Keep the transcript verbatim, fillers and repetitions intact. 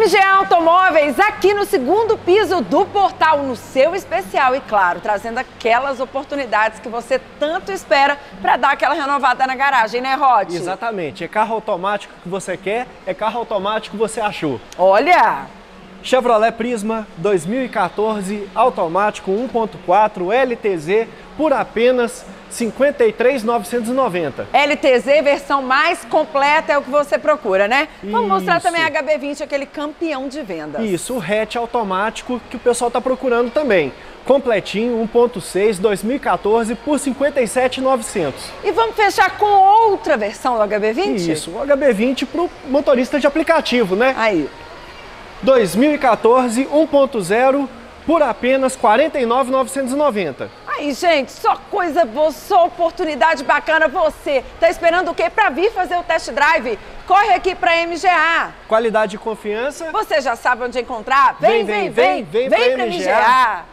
M G A Automóveis, aqui no segundo piso do portal, no seu especial. E claro, trazendo aquelas oportunidades que você tanto espera para dar aquela renovada na garagem, né, Rod? Exatamente. É carro automático que você quer, é carro automático que você achou. Olha! Chevrolet Prisma dois mil e quatorze, automático um ponto quatro, L T Z, por apenas cinquenta e três mil novecentos e noventa. L T Z, versão mais completa, é o que você procura, né? Vamos Isso. mostrar também a H B vinte, aquele campeão de vendas. Isso, o hatch automático que o pessoal está procurando também. Completinho, um ponto seis, dois mil e quatorze, por cinquenta e sete mil e novecentos. E vamos fechar com outra versão do H B vinte? Isso, o H B vinte para o motorista de aplicativo, né? Aí. dois mil e quatorze, um ponto zero, por apenas quarenta e nove mil novecentos e noventa. Aí, gente, só coisa boa, só oportunidade bacana. Você tá esperando o quê para vir fazer o test drive? Corre aqui para M G A. Qualidade e confiança. Você já sabe onde encontrar? Vem, vem, vem, vem, vem, vem para M G A.